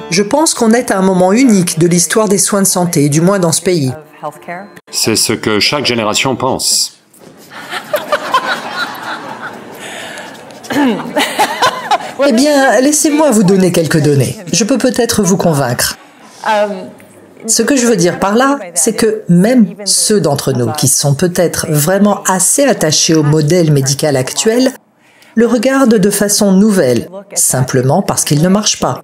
Je pense qu'on est à un moment unique de l'histoire des soins de santé, du moins dans ce pays. C'est ce que chaque génération pense. Eh bien, laissez-moi vous donner quelques données. Je peux peut-être vous convaincre. Ce que je veux dire par là, c'est que même ceux d'entre nous qui sont peut-être vraiment assez attachés au modèle médical actuel le regardent de façon nouvelle, simplement parce qu'il ne marche pas.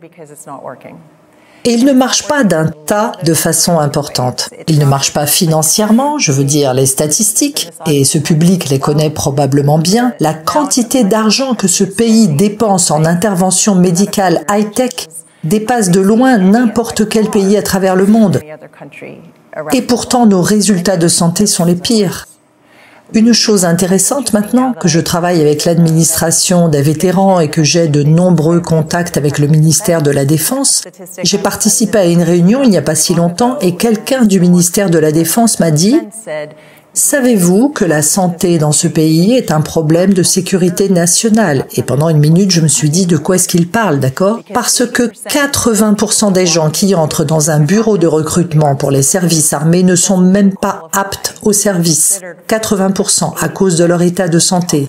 Et il ne marche pas d'un tas de façon importante. Il ne marche pas financièrement, je veux dire les statistiques, et ce public les connaît probablement bien. La quantité d'argent que ce pays dépense en intervention médicale high-tech dépasse de loin n'importe quel pays à travers le monde. Et pourtant, nos résultats de santé sont les pires. Une chose intéressante maintenant, que je travaille avec l'administration des vétérans et que j'ai de nombreux contacts avec le ministère de la Défense, j'ai participé à une réunion il n'y a pas si longtemps et quelqu'un du ministère de la Défense m'a dit « Savez-vous que la santé dans ce pays est un problème de sécurité nationale ?» Et pendant une minute, je me suis dit de quoi est-ce qu'il parle, d'accord? Parce que 80% des gens qui entrent dans un bureau de recrutement pour les services armés ne sont même pas aptes au service. 80% à cause de leur état de santé.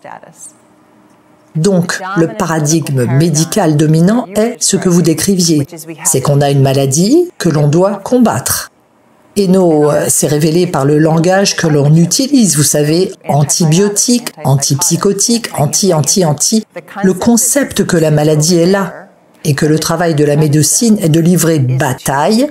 Donc, le paradigme médical dominant est ce que vous décriviez. C'est qu'on a une maladie que l'on doit combattre. Et c'est révélé par le langage que l'on utilise, vous savez, antibiotiques, antipsychotiques, anti. Le concept que la maladie est là et que le travail de la médecine est de livrer bataille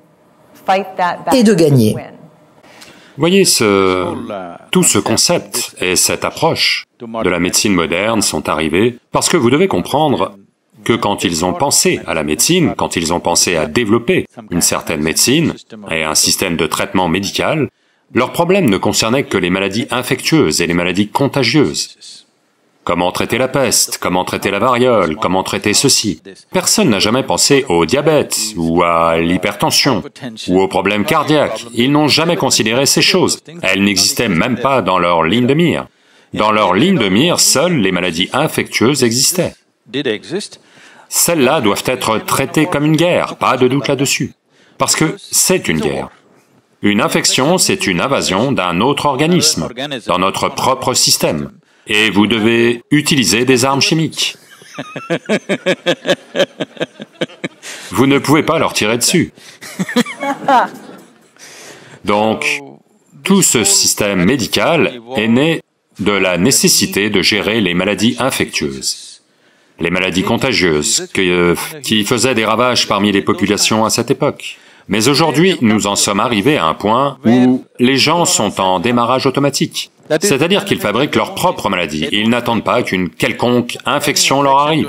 et de gagner. Voyez, tout ce concept et cette approche de la médecine moderne sont arrivés parce que vous devez comprendre que quand ils ont pensé à la médecine, quand ils ont pensé à développer une certaine médecine et un système de traitement médical, leur problème ne concernait que les maladies infectieuses et les maladies contagieuses. Comment traiter la peste, comment traiter la variole, comment traiter ceci. Personne n'a jamais pensé au diabète, ou à l'hypertension, ou aux problèmes cardiaques. Ils n'ont jamais considéré ces choses. Elles n'existaient même pas dans leur ligne de mire. Dans leur ligne de mire, seules les maladies infectieuses existaient. Celles-là doivent être traitées comme une guerre, pas de doute là-dessus. Parce que c'est une guerre. Une infection, c'est une invasion d'un autre organisme, dans notre propre système. Et vous devez utiliser des armes chimiques. Vous ne pouvez pas leur tirer dessus. Donc, tout ce système médical est né de la nécessité de gérer les maladies infectieuses. Les maladies contagieuses, qui faisaient des ravages parmi les populations à cette époque. Mais aujourd'hui, nous en sommes arrivés à un point où les gens sont en démarrage automatique. C'est-à-dire qu'ils fabriquent leur propre maladie. Ils n'attendent pas qu'une quelconque infection leur arrive.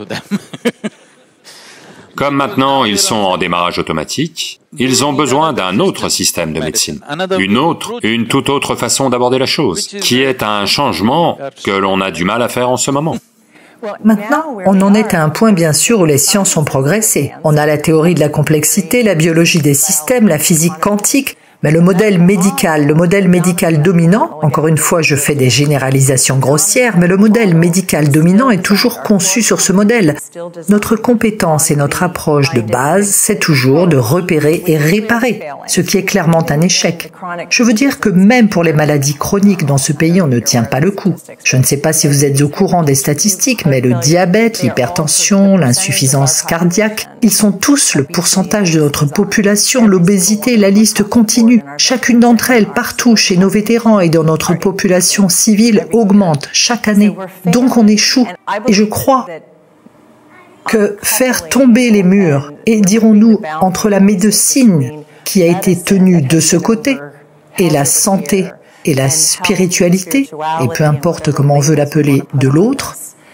Comme maintenant ils sont en démarrage automatique, ils ont besoin d'un autre système de médecine, une toute autre façon d'aborder la chose, qui est un changement que l'on a du mal à faire en ce moment. Maintenant, on en est à un point bien sûr où les sciences ont progressé. On a la théorie de la complexité, la biologie des systèmes, la physique quantique, mais le modèle médical dominant, encore une fois je fais des généralisations grossières, mais le modèle médical dominant est toujours conçu sur ce modèle. Notre compétence et notre approche de base, c'est toujours de repérer et réparer, ce qui est clairement un échec. Je veux dire que même pour les maladies chroniques dans ce pays, on ne tient pas le coup. Je ne sais pas si vous êtes au courant des statistiques, mais le diabète, l'hypertension, l'insuffisance cardiaque, ils sont tous le pourcentage de notre population, l'obésité, la liste continue. Chacune d'entre elles, partout, chez nos vétérans et dans notre population civile, augmente chaque année. Donc on échoue. Et je crois que faire tomber les murs, et dirons-nous, entre la médecine qui a été tenue de ce côté, et la santé et la spiritualité, et peu importe comment on veut l'appeler, de l'autre,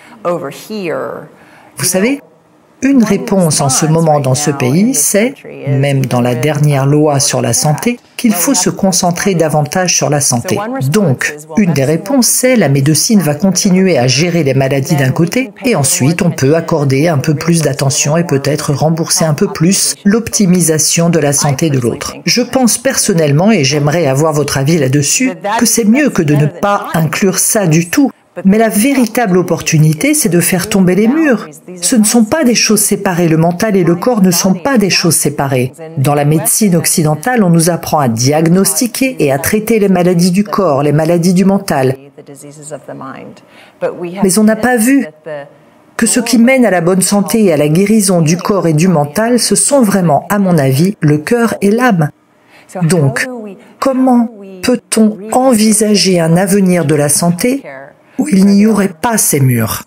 vous savez, une réponse en ce moment dans ce pays, c'est, même dans la dernière loi sur la santé, qu'il faut se concentrer davantage sur la santé. Donc, une des réponses, c'est la médecine va continuer à gérer les maladies d'un côté, et ensuite on peut accorder un peu plus d'attention et peut-être rembourser un peu plus l'optimisation de la santé de l'autre. Je pense personnellement, et j'aimerais avoir votre avis là-dessus, que c'est mieux que de ne pas inclure ça du tout. Mais la véritable opportunité, c'est de faire tomber les murs. Ce ne sont pas des choses séparées, le mental et le corps ne sont pas des choses séparées. Dans la médecine occidentale, on nous apprend à diagnostiquer et à traiter les maladies du corps, les maladies du mental. Mais on n'a pas vu que ce qui mène à la bonne santé et à la guérison du corps et du mental, ce sont vraiment, à mon avis, le cœur et l'âme. Donc, comment peut-on envisager un avenir de la santé où il n'y aurait pas ces murs?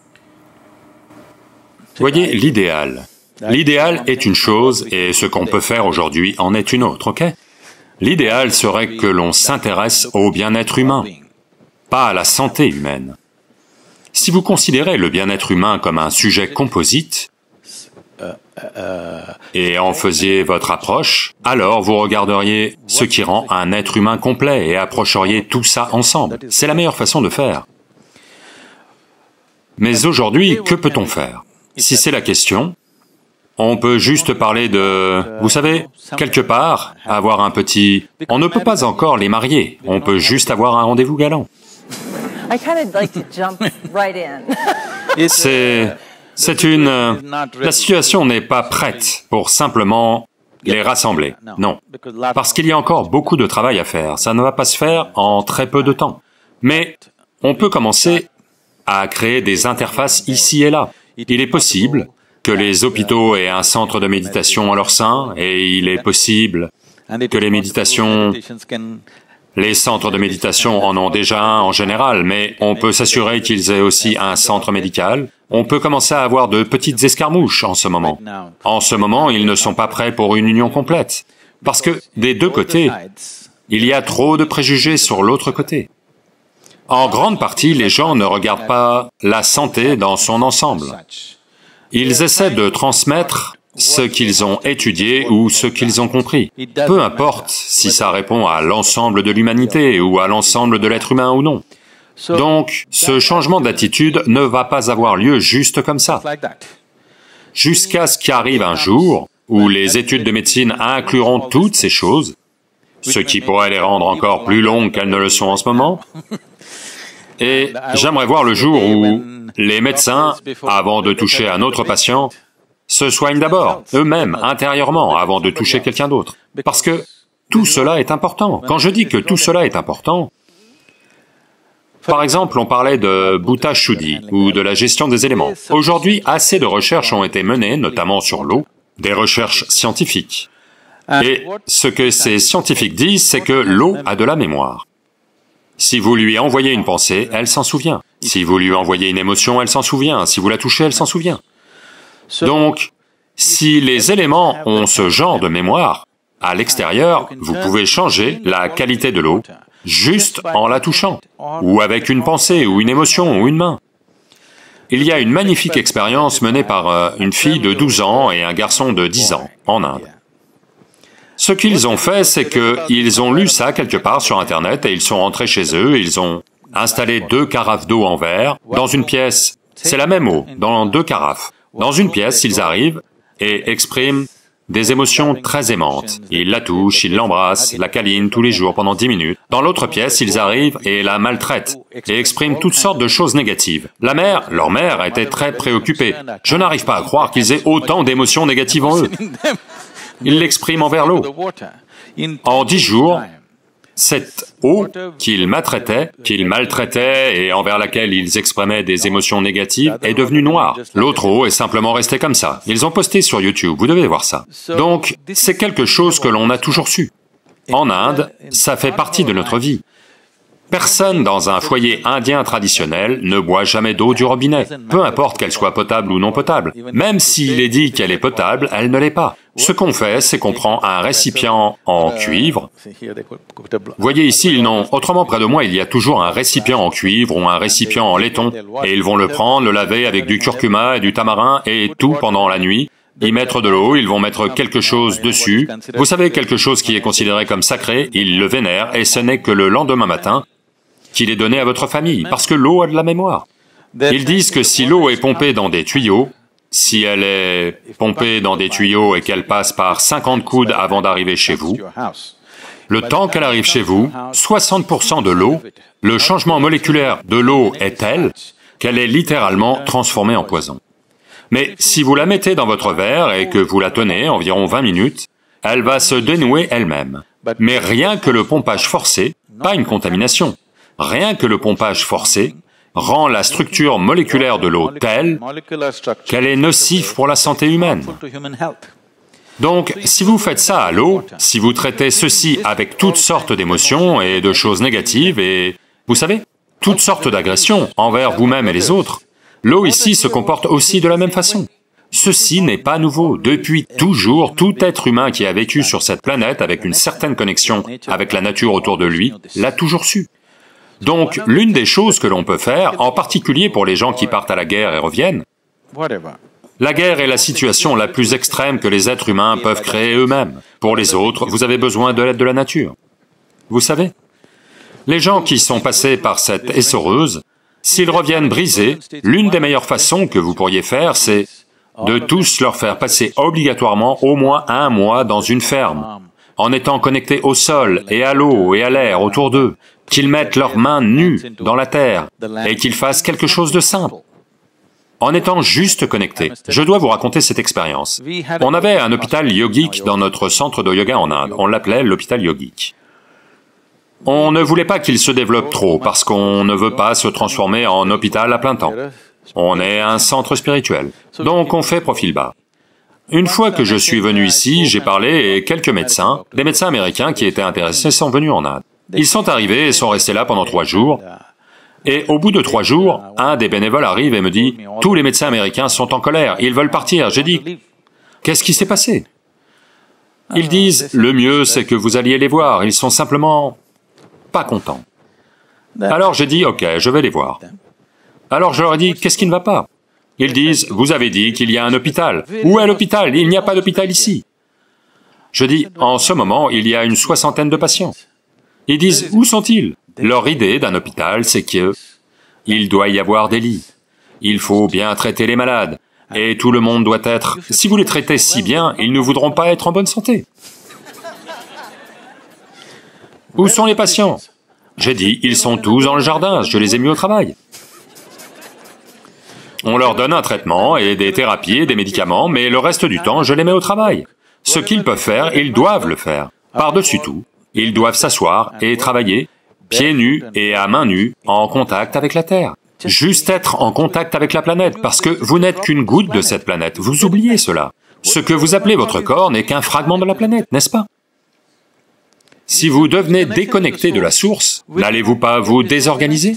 Voyez, l'idéal. L'idéal est une chose et ce qu'on peut faire aujourd'hui en est une autre, ok? L'idéal serait que l'on s'intéresse au bien-être humain, pas à la santé humaine. Si vous considérez le bien-être humain comme un sujet composite, et en faisiez votre approche, alors vous regarderiez ce qui rend un être humain complet et approcheriez tout ça ensemble. C'est la meilleure façon de faire. Mais aujourd'hui, que peut-on faire? Si c'est la question, on peut juste parler de... Vous savez, quelque part, avoir un petit... On ne peut pas encore les marier, on peut juste avoir un rendez-vous galant. C'est une... La situation n'est pas prête pour simplement les rassembler, non. Parce qu'il y a encore beaucoup de travail à faire, ça ne va pas se faire en très peu de temps. Mais on peut commencer à créer des interfaces ici et là. Il est possible que les hôpitaux aient un centre de méditation en leur sein, et il est possible que les centres de méditation en ont déjà un en général, mais on peut s'assurer qu'ils aient aussi un centre médical. On peut commencer à avoir de petites escarmouches en ce moment. En ce moment, ils ne sont pas prêts pour une union complète, parce que des deux côtés, il y a trop de préjugés sur l'autre côté. En grande partie, les gens ne regardent pas la santé dans son ensemble. Ils essaient de transmettre ce qu'ils ont étudié ou ce qu'ils ont compris. Peu importe si ça répond à l'ensemble de l'humanité ou à l'ensemble de l'être humain ou non. Donc, ce changement d'attitude ne va pas avoir lieu juste comme ça. Jusqu'à ce qu'arrive un jour où les études de médecine incluront toutes ces choses, ce qui pourrait les rendre encore plus longues qu'elles ne le sont en ce moment. Et j'aimerais voir le jour où les médecins, avant de toucher un autre patient, se soignent d'abord, eux-mêmes, intérieurement, avant de toucher quelqu'un d'autre. Parce que tout cela est important. Quand je dis que tout cela est important, par exemple, on parlait de Bhuta Shuddhi, ou de la gestion des éléments. Aujourd'hui, assez de recherches ont été menées, notamment sur l'eau, des recherches scientifiques. Et ce que ces scientifiques disent, c'est que l'eau a de la mémoire. Si vous lui envoyez une pensée, elle s'en souvient. Si vous lui envoyez une émotion, elle s'en souvient. Si vous la touchez, elle s'en souvient. Donc, si les éléments ont ce genre de mémoire, à l'extérieur, vous pouvez changer la qualité de l'eau juste en la touchant, ou avec une pensée, ou une émotion, ou une main. Il y a une magnifique expérience menée par une fille de 12 ans et un garçon de 10 ans, en Inde. Ce qu'ils ont fait, c'est qu'ils ont lu ça quelque part sur Internet et ils sont rentrés chez eux, ils ont installé 2 carafes d'eau en verre dans une pièce. C'est la même eau, dans 2 carafes. Dans une pièce, ils arrivent et expriment des émotions très aimantes. Ils la touchent, ils l'embrassent, la câlinent tous les jours pendant 10 minutes. Dans l'autre pièce, ils arrivent et la maltraitent et expriment toutes sortes de choses négatives. La mère, leur mère, était très préoccupée. Je n'arrive pas à croire qu'ils aient autant d'émotions négatives en eux. Ils l'expriment envers l'eau. En 10 jours, cette eau qu'ils maltraitaient et envers laquelle ils exprimaient des émotions négatives est devenue noire. L'autre eau est simplement restée comme ça. Ils ont posté sur YouTube, vous devez voir ça. Donc, c'est quelque chose que l'on a toujours su. En Inde, ça fait partie de notre vie. Personne dans un foyer indien traditionnel ne boit jamais d'eau du robinet, peu importe qu'elle soit potable ou non potable. Même s'il est dit qu'elle est potable, elle ne l'est pas. Ce qu'on fait, c'est qu'on prend un récipient en cuivre. Voyez ici, ils n'ont... Autrement, près de moi, il y a toujours un récipient en cuivre ou un récipient en laiton, et ils vont le prendre, le laver avec du curcuma et du tamarin, et tout pendant la nuit, y mettre de l'eau, ils vont mettre quelque chose dessus. Vous savez, quelque chose qui est considéré comme sacré, ils le vénèrent, et ce n'est que le lendemain matin qu'il est donné à votre famille, parce que l'eau a de la mémoire. Ils disent que si l'eau est pompée dans des tuyaux, si elle est pompée dans des tuyaux et qu'elle passe par 50 coudes avant d'arriver chez vous, Le temps qu'elle arrive chez vous, 60% de l'eau, le changement moléculaire de l'eau est tel qu'elle est littéralement transformée en poison. Mais si vous la mettez dans votre verre et que vous la tenez environ 20 minutes, elle va se dénouer elle-même. Mais rien que le pompage forcé, pas une contamination, rien que le pompage forcé rend la structure moléculaire de l'eau telle qu'elle est nocive pour la santé humaine. Donc, si vous faites ça à l'eau, si vous traitez ceci avec toutes sortes d'émotions et de choses négatives et, vous savez, toutes sortes d'agressions envers vous-même et les autres, l'eau ici se comporte aussi de la même façon. Ceci n'est pas nouveau. Depuis toujours, tout être humain qui a vécu sur cette planète avec une certaine connexion avec la nature autour de lui, l'a toujours su. Donc, l'une des choses que l'on peut faire, en particulier pour les gens qui partent à la guerre et reviennent, la guerre est la situation la plus extrême que les êtres humains peuvent créer eux-mêmes. Pour les autres, vous avez besoin de l'aide de la nature. Vous savez, les gens qui sont passés par cette essoreuse, s'ils reviennent brisés, l'une des meilleures façons que vous pourriez faire, c'est de tous leur faire passer obligatoirement au moins 1 mois dans une ferme, en étant connectés au sol et à l'eau et à l'air autour d'eux, qu'ils mettent leurs mains nues dans la terre et qu'ils fassent quelque chose de simple, en étant juste connectés. Je dois vous raconter cette expérience. On avait un hôpital yogique dans notre centre de yoga en Inde, on l'appelait l'hôpital yogique. On ne voulait pas qu'il se développe trop parce qu'on ne veut pas se transformer en hôpital à plein temps. On est un centre spirituel, donc on fait profil bas. Une fois que je suis venu ici, j'ai parlé et quelques médecins, des médecins américains qui étaient intéressés sont venus en Inde. Ils sont arrivés et sont restés là pendant 3 jours, et au bout de 3 jours, un des bénévoles arrive et me dit « Tous les médecins américains sont en colère, ils veulent partir. » J'ai dit « Qu'est-ce qui s'est passé ?» Ils disent « Le mieux, c'est que vous alliez les voir, ils sont simplement pas contents. » Alors j'ai dit « Ok, je vais les voir. » Alors je leur ai dit, qu'est-ce qui ne va pas? Ils disent, vous avez dit qu'il y a un hôpital. Où est l'hôpital? Il n'y a pas d'hôpital ici. Je dis, en ce moment, il y a une 60aine de patients. Ils disent, où sont-ils? Leur idée d'un hôpital, c'est que il doit y avoir des lits. Il faut bien traiter les malades. Et tout le monde doit être... Si vous les traitez si bien, ils ne voudront pas être en bonne santé. Où sont les patients? J'ai dit, ils sont tous dans le jardin, je les ai mis au travail. On leur donne un traitement et des thérapies et des médicaments, mais le reste du temps, je les mets au travail. Ce qu'ils peuvent faire, ils doivent le faire. Par-dessus tout, ils doivent s'asseoir et travailler, pieds nus et à mains nues, en contact avec la Terre. Juste être en contact avec la planète, parce que vous n'êtes qu'une goutte de cette planète, vous oubliez cela. Ce que vous appelez votre corps n'est qu'un fragment de la planète, n'est-ce pas? Si vous devenez déconnecté de la source, n'allez-vous pas vous désorganiser?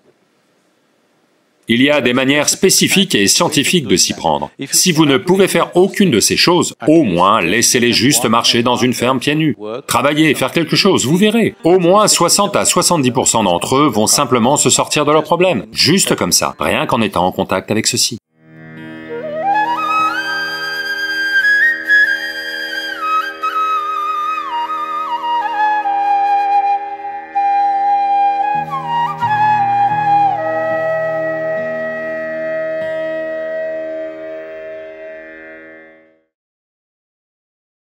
Il y a des manières spécifiques et scientifiques de s'y prendre. Si vous ne pouvez faire aucune de ces choses, au moins laissez-les juste marcher dans une ferme pieds nus. Travaillez, faire quelque chose, vous verrez. Au moins 60 à 70% d'entre eux vont simplement se sortir de leurs problèmes, juste comme ça, rien qu'en étant en contact avec ceci.